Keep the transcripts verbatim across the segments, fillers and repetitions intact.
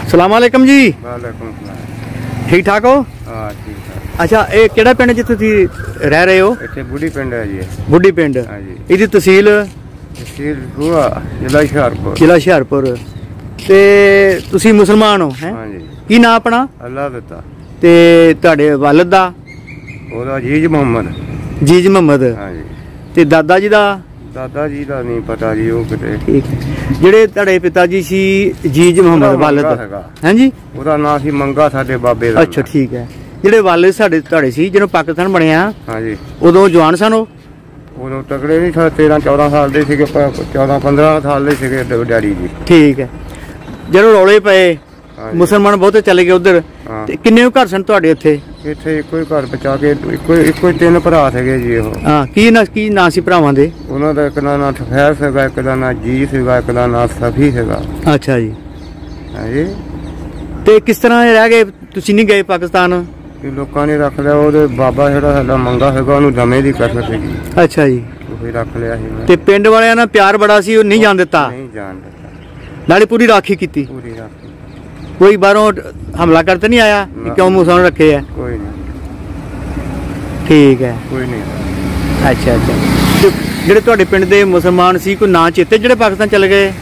सलाम वालेकुम जी। वालेकुम सलाम। ठीक ठाक हो? हाँ ठीक ठाक। अच्छा ये केड़ा पिंड जिथे तुसी रह रहे हो? इत्थे बुढ़ी पिंड है जी। बुढ़ी पिंड। हाँ जी। इहदी तहसील तहसील हुआ जिला हुशियारपुर। जिला हुशियारपुर। ते तुसी मुसलमान हो हैं? हाँ जी। की नाम अपना? अल्लाह दिता। ते तुहाडे वालिद दा? ओदा जीज मोहम्मद। जीज मोहम्मद। हाँ जी। ते दादा जी दा? दादा जी का नहीं पता जी, वो किते। ठीक है। ਜਿਹੜੇ ਤੁਹਾਡੇ ਪਿਤਾ ਜੀ ਸੀ ਜੀਜ ਮੁਹੰਮਦ ਵਾਲਿਦ हैं जी, ਉਹਦਾ ਨਾਮ ਸੀ ਮੰਗਾ ਸਾਡੇ ਬਾਬੇ ਦਾ। ਅੱਛਾ ਠੀਕ ਹੈ। ਜਿਹੜੇ ਵਾਲਿਦ ਸਾਡੇ ਤੁਹਾਡੇ ਸੀ ਜਦੋਂ ਪਾਕਿਸਤਾਨ ਬਣਿਆ ਹਾਂ ਜੀ, ਉਦੋਂ ਜਵਾਨ ਸਨ ਉਹ? ਉਦੋਂ ਤਕੜੇ ਨਹੀਂ ਸਨ, ਤੇਰਾਂ ਚੌਦਾਂ ਸਾਲ ਦੇ ਸੀਗੇ, ਚੌਦਾਂ ਪੰਦਰਾਂ ਸਾਲ ਦੇ ਸੀਗੇ ਡੈਡੀ ਜੀ। ਠੀਕ ਹੈ। ਜਦੋਂ ਰੌਲੇ ਪਏ ਮੁਸਲਮਾਨ ਬਹੁਤੇ ਚਲੇ ਗਏ ਉਧਰ, ਤੇ ਕਿੰਨੇ ਘਰ ਸਨ ਤੁਹਾਡੇ ਉੱਥੇ? ਇੱਥੇ ਇੱਕੋ ਹੀ ਘਰ ਬਚਾ ਕੇ ਇੱਕੋ ਇੱਕੋ ਹੀ ਤਿੰਨ ਭਰਾ ਸੀਗੇ ਜੀ ਉਹ। ਹਾਂ, ਕੀ ਨਾ ਕੀ ਨਾਂ ਸੀ ਭਰਾਵਾਂ ਦੇ? ਉਹਨਾਂ ਦਾ ਇੱਕ ਦਾ ਨਾਂ ਠਫੈਰ ਸੀਗਾ, ਇੱਕ ਦਾ ਨਾਂ ਜੀ ਸੀਗਾ, ਇੱਕ ਦਾ ਨਾਂ ਸਫੀ ਸੀਗਾ। ਅੱਛਾ ਜੀ। ਹਾਂਜੀ। ਤੇ ਕਿਸ ਤਰ੍ਹਾਂ ਰਹਿ ਗਏ, ਤੁਸੀਂ ਨਹੀਂ ਗਏ ਪਾਕਿਸਤਾਨ? ਕਿ ਲੋਕਾਂ ਨੇ ਰੱਖ ਲਿਆ, ਉਹਦੇ ਬਾਬਾ ਜਿਹੜਾ ਸਾਡਾ ਮੰਗਾ ਹੈਗਾ ਉਹਨੂੰ ਦਮੇ ਦੀ ਕਸਰ ਸੀਗੀ। ਅੱਛਾ ਜੀ। ਉਹ ਹੀ ਰੱਖ ਲਿਆ ਸੀ। ਤੇ ਪਿੰਡ ਵਾਲਿਆਂ ਨਾਲ ਪਿਆਰ ਬੜਾ ਸੀ, ਉਹ ਨਹੀਂ ਜਾਣ ਦਿੱਤਾ? ਨਹੀਂ ਜਾਣ ਦਿੱਤਾ। ਨਾਲੇ ਪੂਰੀ ਰਾਖੀ ਕੀਤੀ? ਪੂਰੀ ਰਾਖੀ। ਕੋਈ ਬਾਹਰੋਂ ਹਮਲਾ ਕਰਤੇ ਨਹੀਂ ਆਇਆ ਕਿ ਕਿਉਂ ਮੁਸਲਮਾਨ ਰੱਖੇ ਆ? ਕੋਈ ਨਹੀਂ। ਠੀਕ ਹੈ। ਕੋਈ ਨਹੀਂ। ਅੱਛਾ ਅੱਛਾ। ਤੇ ਜਿਹੜੇ ਤੁਹਾਡੇ ਪਿੰਡ ਦੇ ਮੁਸਲਮਾਨ ਸੀ, ਕੋਈ ਨਾਂ ਚੇਤੇ ਜਿਹੜੇ ਪਾਕਿਸਤਾਨ ਚਲੇ ਗਏ?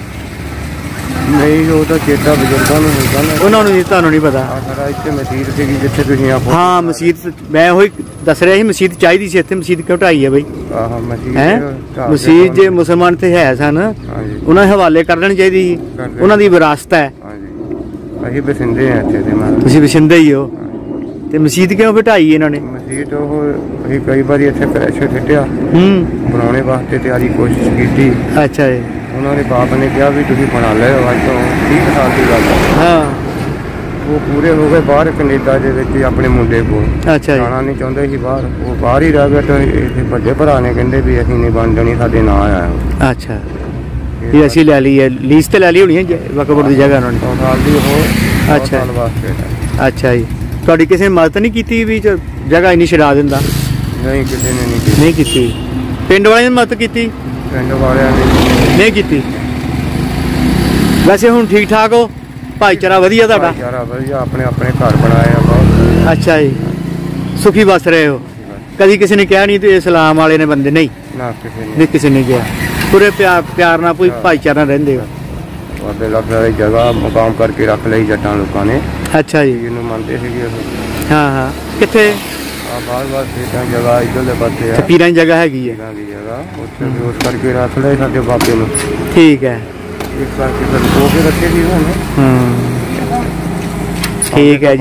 ਨਹੀਂ, ਉਹ ਤਾਂ ਚੇਤਾ ਬਜ਼ੁਰਗਾਂ ਨੂੰ ਹੁੰਦਾ ਨਾ, ਉਹਨਾਂ ਨੂੰ ਨਹੀਂ, ਤੁਹਾਨੂੰ ਨਹੀਂ ਪਤਾ? ਸਾਡਾ ਇੱਥੇ ਮਸਜਿਦ ਸੀਗੀ ਜਿੱਥੇ ਤੁਸੀਂ ਆਪ। ਹਾਂ ਮਸਜਿਦ, ਮੈਂ ਉਹੀ ਦੱਸ ਰਿਹਾ ਸੀ, ਮਸਜਿਦ ਚਾਹੀਦੀ ਸੀ ਇੱਥੇ, ਮਸਜਿਦ ਕਿਉਂ ਢਾਈ ਹੈ ਬਈ? ਆਹ ਮਸਜਿਦ ਹੈ। ਮਸਜਿਦ ਜੇ ਮੁਸਲਮਾਨ ਤੇ ਹੈ ਸਨ, ਉਹਨਾਂ ਦੇ ਹਵਾਲੇ ਕਰ ਦੇਣੀ ਚਾਹੀਦੀ ਸੀ, ਉਹਨਾਂ ਦੀ ਵਿਰਾਸਤ ਹੈ। ਅਸੀਂ ਬਸਿੰਦੇ ਆ ਇੱਥੇ ਦੇ ਮਾਰ। ਤੁਸੀਂ ਬਸਿੰਦੇ ਹੀ ਹੋ, ਤੇ ਮਸਜਿਦ ਕਿਉਂ ਬਿਠਾਈ ਇਹਨਾਂ ਨੇ? ਮਸਜਿਦ ਉਹ ਅਸੀਂ ਕਈ ਵਾਰੀ ਇੱਥੇ ਪੈਸੇ ਖੱਟਿਆ ਹੂੰ ਬਣਾਉਣੇ ਵਾਸਤੇ, ਤਿਆਰੀ ਕੋਸ਼ਿਸ਼ ਕੀਤੀ। ਅੱਛਾ ਜੀ। ਉਹਨਾਂ ਦੇ ਬਾਪ ਨੇ ਕਿਹਾ ਵੀ ਤੁਸੀਂ ਬਣਾ ਲਿਓ, ਅੱਜ ਤੋਂ ਤੀਹ ਸਾਲ ਦੀ ਗੱਲ ਹੈ। ਹਾਂ। ਉਹ ਪੂਰੇ ਹੋ ਗਏ ਬਾਹਰ ਕੈਨੇਡਾ ਦੇ ਵਿੱਚ ਆਪਣੇ ਮੁੰਡੇ ਕੋਲ। ਅੱਛਾ ਜੀ। ਜਾਣਾ ਨਹੀਂ ਚਾਹੁੰਦੇ ਸੀ ਬਾਹਰ, ਉਹ ਬਾਹਰ ਹੀ ਰਹਿ ਗਏ। ਤਾਂ ਇਹ ਵੱਡੇ ਭਰਾ ਨੇ ਕਹਿੰਦੇ ਵੀ ਅਸੀਂ ਨਹੀਂ ਬਣ ਦੇਣੀ, ਸਾਡੇ ਨਾਂ ਆਇਆ। ਅੱਛਾ, ਇਹ ਅਸੀਂ ਲੈ ਲਈ ਹੈ, ਲੀਜ਼ ਤੇ ਲੈ ਲਈ ਹੋਣੀ ਹੈ ਵਕਫ ਦੀ ਜਗ੍ਹਾ ਉਹਨਾਂ ਨੇ? ਸੌ ਸਾਲ ਦੀ ਉਹ। ਅੱਛਾ ਸਾਲ ਵਾਸਤੇ। ਅੱਛਾ ਜੀ। ਤੁਹਾਡੀ ਕਿਸੇ ਨੇ ਮਦਦ ਨਹੀਂ ਕੀਤੀ ਵੀ ਜਗ੍ਹਾ ਇੰਨੀ ਛਡਾ ਦਿੰਦਾ? ਨਹੀਂ, ਕਿਸੇ ਨੇ ਨਹੀਂ ਕੀਤੀ। ਨਹੀਂ ਕੀਤੀ। ਪਿੰਡ ਵਾਲਿਆਂ ਨੇ ਮਦਦ ਕੀਤੀ? ਪਿੰਡ ਵਾਲਿਆਂ ਨੇ ਨਹੀਂ ਕੀਤੀ। ਵੈਸੇ ਹੁਣ ਠੀਕ ਠਾਕ ਹੋ? ਭਾਈਚਾਰਾ ਵਧੀਆ ਤੁਹਾਡਾ? ਭਾਈਚਾਰਾ ਵਧੀਆ, ਆਪਣੇ ਆਪਣੇ ਘਰ ਬਣਾਏ ਆ ਬਹੁਤ। ਅੱਛਾ ਜੀ। ਸੁਖੀ ਵਸ ਰਹੇ ਹੋ? ਕਦੀ ਕਿਸੇ ਨੇ ਕਿਹਾ ਨਹੀਂ ਤੇ ਇਸਲਾਮ ਵਾਲੇ ਨੇ ਬੰਦੇ? ਨਹੀਂ ਨਾ, ਕਿਸੇ ਨੇ ਨਹੀਂ, ਕਿਸੇ ਨੇ ਕਿਹਾ। ਪੂਰੇ ਪਿਆਰ ਪਿਆਰ ਨਾਲ ਕੋਈ ਭਾਈਚਾਰਾ ਰਹਿੰਦੇ ਹੋ? ਉਹਦੇ ਲੱਗ ਰਹੀ ਜਗ੍ਹਾ ਮੁਕਾਮ ਕਰਕੇ ਰੱਖ ਲਈ ਜੱਟਾਂ ਲੋਕਾਂ ਨੇ। ਅੱਛਾ ਜੀ। ਇਹਨੂੰ ਮੰਨਦੇ ਸੀਗੇ ਉਹ। ਹਾਂ ਹਾਂ। ਕਿੱਥੇ? ਆ ਬਾਹਰ ਬਾਹਰ ਖੇਤਾਂ ਜਗ੍ਹਾ ਇੱਧਰਲੇ ਪਾਸੇ ਆ, ਪੀਰਾਂ ਦੀ ਜਗ੍ਹਾ ਹੈਗੀ ਹੈ? ਪੀਰਾਂ ਦੀ ਜਗ੍ਹਾ ਉੱਥੇ ਵੀ ਉਸ ਕਰਕੇ ਰੱਖ ਲਏ ਸਾਡੇ ਬਾਬੇ ਨੂੰ। ਠੀਕ ਹੈ। ਇਸ ਕਰਕੇ ਫਿਰ ਦੋ ਕੇ ਰੱਖੇ ਸੀ ਉਹਨੇ। ਹਾਂ ਠੀਕ ਹੈ ਜੀ।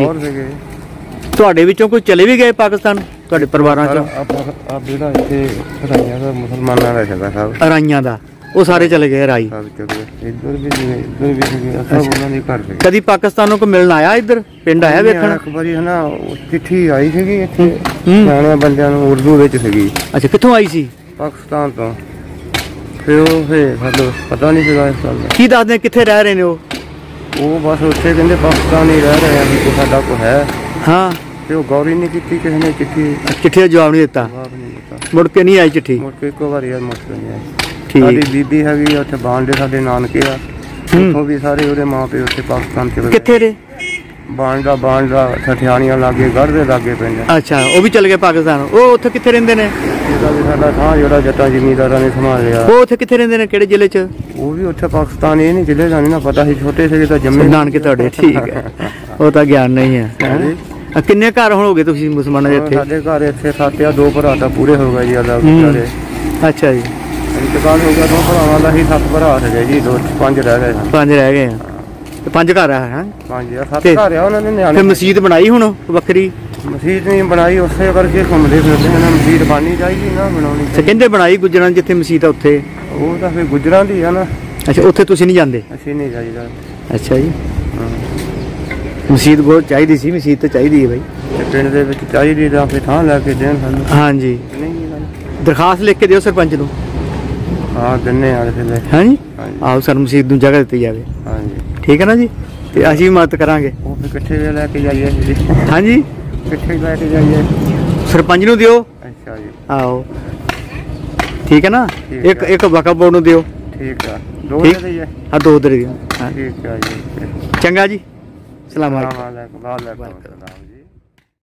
ਤੁਹਾਡੇ ਵਿੱਚੋਂ ਕੋਈ ਚਲੇ ਵੀ ਗਏ ਪਾਕਿਸਤਾਨ ਤੁਹਾਡੇ ਪਰਿਵਾਰਾਂ ਚੋਂ? ਆ ਜਿਹੜਾ ਇੱਥੇ ਰਾਈਆਂ ਦਾ ਮੁਸਲਮਾਨਾਂ ਦਾ ਹੈਗਾ ਸਭ, ਰਾਈਆਂ ਦਾ, ਉਹ ਸਾਰੇ ਚਲੇ ਗਏ ਰਾਈ? ਸਭ ਚਲੇ ਗਏ। ਇੱਧਰ ਵੀ ਸੀਗੇ, ਇੱਧਰ ਵੀ ਸੀਗੇ, ਸਭ ਉਹਨਾਂ ਦੇ ਘਰ ਸੀਗੇ। ਕਦੀ ਪਾਕਿਸਤਾਨੋਂ ਕੋ ਮਿਲਣ ਆਇਆ ਇੱਧਰ ਪਿੰਡ ਆਇਆ ਵੇਖਣ? ਇੱਕ ਵਾਰੀ ਹੈ ਨਾ, ਚਿੱਠੀ ਆਈ ਸੀਗੀ ਇੱਥੇ ਸਿਆਣੇ ਬੰਦਿਆਂ ਨੂੰ ਉਰਦੂ ਵਿੱਚ ਸੀਗੀ। ਅੱਛਾ, ਕਿੱਥੋਂ ਆਈ ਸੀ? ਪਾਕਿਸਤਾਨ ਤੋਂ। ਫਿਰ ਉਹ ਫਿਰ ਸਾਨੂੰ ਪਤਾ ਨਹੀਂ ਸੀਗਾ ਇਸ ਗੱਲ ਦਾ। ਕੀ ਦੱਸਦੇ ਕਿੱਥੇ ਰਹਿ ਰਹੇ ਨੇ ਉਹ? ਉਹ ਬਸ ਉੱਥੇ ਕਹਿੰਦੇ ਪਾਕਿਸਤਾਨ ਹੀ ਰਹਿ ਰਹੇ ਆ, ਕੋਈ ਸਾਡਾ ਕੋ ਹੈ। ਹਾਂ। ਤੇ ਉਹ ਗੌਰ ਹੀ ਨਹੀਂ ਕੀਤੀ ਕਿਸੇ ਨੇ ਚਿੱਠੀ। ਚਿੱਠੀ ਦਾ ਜਵਾਬ ਨਹੀਂ ਦਿੱਤਾ? ਮੁੜ ਕੇ ਨਹੀਂ ਆਈ ਚਿੱਠੀ? ਮੁੜ ਕੇ ਇੱਕੋ ਵਾਰੀ ਮੁੜ ਕੇ ਨਹੀਂ ਆਈ। ਸਾਡੀ ਬੀਬੀ ਹੈਗੀ ਆ ਉੱਥੇ ਬਾਂਡੇ, ਸਾਡੇ ਨਾਨਕੇ ਆ, ਉੱਥੋਂ ਵੀ ਸਾਰੇ ਉਹਦੇ ਮਾਂ ਪਿਓ ਉੱਥੇ ਪਾਕਿਸਤਾਨ ਚ। ਕਿੱਥੇ ਰਹੇ? ਬਾਂਡਾ ਬਾਂਡਾ ਠਠਿਆਣੀਆਂ ਲਾਗੇ, ਗੜ੍ਹ ਦੇ ਲਾਗੇ ਪਿੰਡ। ਅੱਛਾ, ਉਹ ਵੀ ਚਲੇ ਗਏ ਪਾਕਿਸਤਾਨ? ਉਹ ਉੱਥੇ ਕਿੱਥੇ ਰਹਿੰਦੇ ਨੇ? ਇਹਦਾ ਵੀ ਸਾਡਾ ਥਾਂ ਜਿਹੜਾ ਜੱਟਾਂ ਜ਼ਿਮੀਂਦਾਰਾਂ ਨੇ ਸੰਭਾਲ ਲਿਆ। ਉਹ ਉੱਥੇ ਕਿੱਥੇ ਰਹਿੰਦੇ ਨੇ, ਕਿਹੜੇ ਜ਼ਿਲ੍ਹੇ ਚ? ਉਹ ਵੀ ਉੱਥੇ ਪਾਕਿਸਤਾਨ। ਇਹ ਨਹੀਂ ਜ਼ਿਲ੍ਹੇ ਦਾ ਨਹੀਂ ਨਾ ਪਤਾ ਸੀ, ਛੋਟੇ ਸੀਗੇ ਤਾਂ ਜੰਮੇ ਨਾਨਕੇ ਤੁਹਾਡੇ। ਠੀਕ ਹੈ, ਉਹ ਤਾਂ ਗਿਆਨ ਨਹੀਂ ਹੈ। ਕਿੰਨੇ ਘਰ ਹੋ ਗਏ ਤੁਸੀਂ ਮੁਸਲਮਾਨਾਂ ਦੇ ਇੱਥੇ? ਸਾਡੇ ਘਰ ਇੱਥੇ ਸੱਤ ਆ, ਦੋ ਭਰਾ ਤਾਂ ਪੂਰੇ ਹੋ ਗਏ ਜੀ। ਅੱਛਾ ਜੀ। ਇੰਤਕਾਲ ਹੋ ਗਿਆ ਦੋ ਭਰਾਵਾਂ ਦਾ ਹੀ, ਸੱਤ ਭਰਾ ਸੀਗੇ ਜੀ, ਦੋ ਪੰਜ ਰਹਿ ਗਏ। ਪੰਜ ਰਹਿ ਗਏ ਆ, ਪੰਜ ਘਰ ਆ? ਹੈ ਪੰਜ ਆ, ਸੱਤ ਘਰ ਆ ਉਹਨਾਂ ਨੇ ਨਿਆਣੇ। ਫਿਰ ਮਸਜਿਦ ਬਣਾਈ ਹੁਣ ਵੱਖਰੀ? ਮਸਜਿਦ ਨਹੀਂ ਬਣਾਈ, ਉਸੇ ਕਰਕੇ ਘੁੰਮਦੇ ਫਿਰਦੇ ਹਨ। ਮਸਜਿਦ ਬਣਨੀ ਚਾਹੀਦੀ ਨਾ, ਬਣਾਉਣੀ ਚਾਹੀਦੀ। ਕਹਿੰਦੇ ਬਣਾਈ ਗੁੱਜਰਾਂ ਜਿੱਥੇ ਮਸਜਿਦ ਆ ਉੱਥੇ? ਉਹ ਤਾਂ ਫਿਰ ਗੁੱਜਰਾਂ ਦੀ ਆ ਨਾ। ਅੱਛਾ, ਉੱਥੇ ਤੁਸੀਂ ਨਹੀਂ ਜਾਂਦੇ? ਅਸੀਂ ਨਹੀਂ ਜਾਈਦਾ। ਅੱਛਾ ਜੀ। ਮਸਜਿਦ ਬਹੁਤ ਚਾਹੀਦੀ ਸੀ, ਮਸਜਿਦ ਤਾਂ ਚਾਹੀਦੀ ਹੈ ਬਾਈ ਪਿੰਡ ਦੇ ਵਿੱਚ, ਚਾਹੀਦੀ ਤਾਂ ਫਿਰ ਥਾਂ ਲੈ ਕੇ ਦੇਣ ਸਾਨੂੰ। ਹਾਂਜੀ, ਦਰਖਾਸਤ ਲਿਖ ਕੇ ਦਿਓ ਸਰਪੰਚ ਨੂੰ। ਹਾਂ ਦਿੰਨੇ ਆ। ਹਾਂਜੀ, ਆਓ ਸਰ, ਮਸਜਿਦ ਨੂੰ ਜਗ੍ਹਾ ਦਿੱਤੀ ਜਾਵੇ। ਹਾਂਜੀ ਠੀਕ ਹੈ ਨਾ ਜੀ, ਤੇ ਅਸੀਂ ਵੀ ਮਦਦ ਕਰਾਂਗੇ। ਉਹ ਫਿਰ ਕਿੱਥੇ ਲੈ ਕੇ ਜਾਈਏ ਜੀ? ਹਾਂਜੀ, ਕਿੱਥੇ ਲੈ ਕੇ ਜਾਈਏ? ਸਰਪੰਚ ਨੂੰ ਦਿਓ। ਅੱਛਾ ਜੀ। ਆਓ ਠੀਕ ਹੈ ਨਾ, ਇੱਕ ਇੱਕ ਵਕਫ ਬੋਰਡ ਨੂੰ ਦਿਓ। ਠੀਕ ਆ, ਦੋ ਦੇ ਦਈਏ? ਹਾਂ ਦੋ ਦੇ ਦਿਓ। ਠੀਕ ਆ ਜੀ, ਚੰਗਾ ਜੀ। ਸਲਾਮ ਵਾਲੇਕੁਮ ਵਾਲੇਕੁਮ ਸਲਾਮ ਜੀ।